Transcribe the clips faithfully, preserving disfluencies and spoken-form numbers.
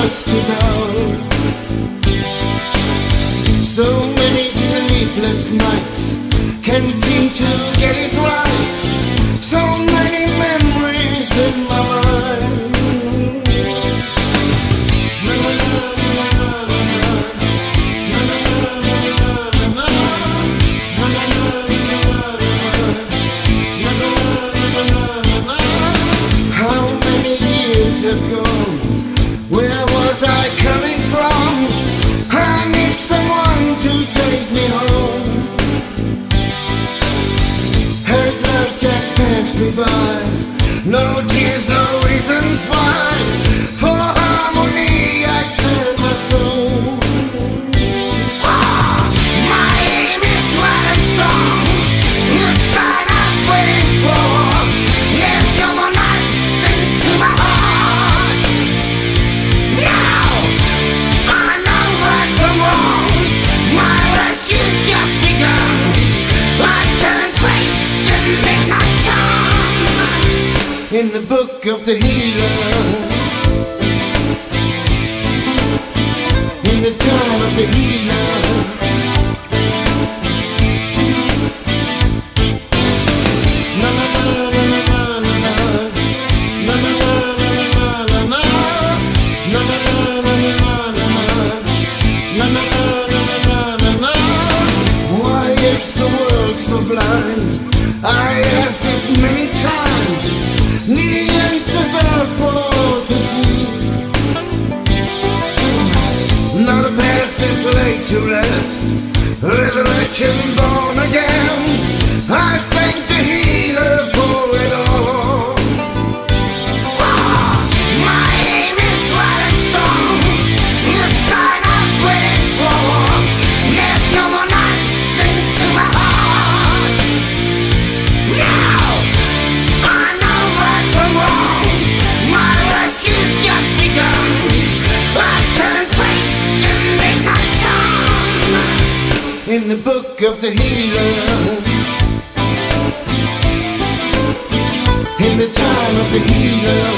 dust to dawn. So many sleepless nights can't seem to get it right. So many memories in my mind. How many years have gone? Where was I coming from? I need someone to take me home. Has love just passed me by? No tears, no reasons why. For harmony I turn my soul. For my aim is right and strong. The sign I'm waiting for. There's no more nights into my heart. Now I know right from wrong. My rescue's just begun. I turn face to midnight sun. In the book of the healer, in the time of the healer, na na na na na na na na na na na na na na na. Why is the world so blind? I asked it many times. Need answers are for to see. Now the past is laid to rest. Resurrection born again. I thank the healer for it all. For my aim is right and strong. The sign I'm waiting for. There's no more nights into my heart. Now I know right from wrong. My rescue's just begun. I turn face to midnight sun. In the book of the healer, in the time of the healer,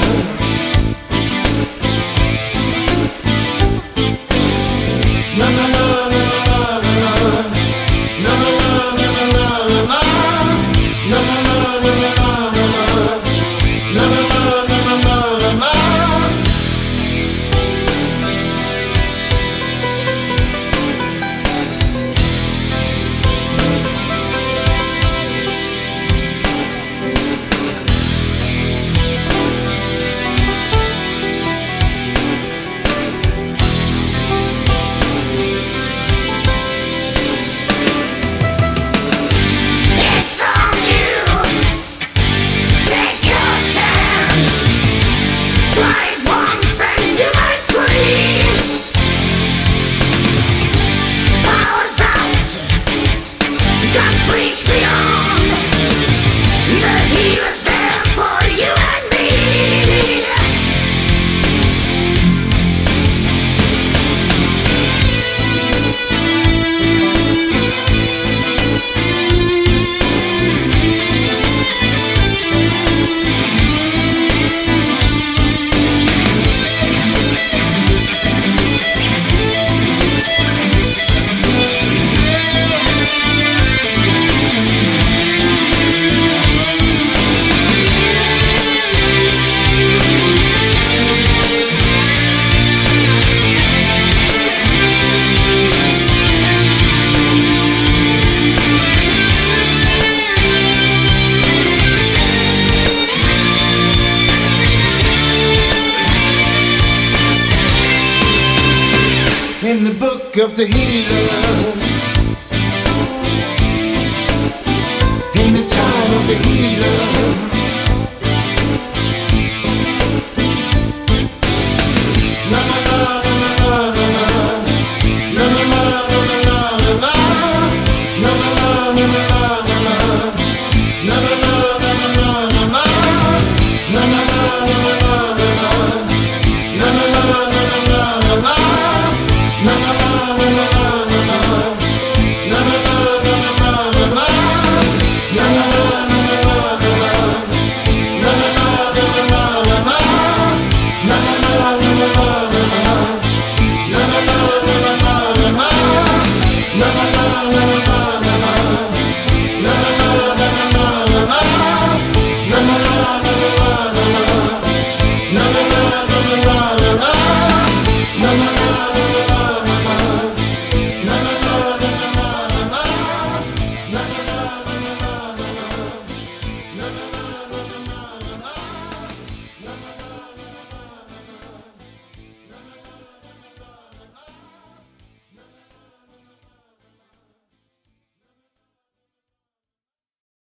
na na na na na na na na na na na na na na na na na na. In the book of the healer, in the time of the healer.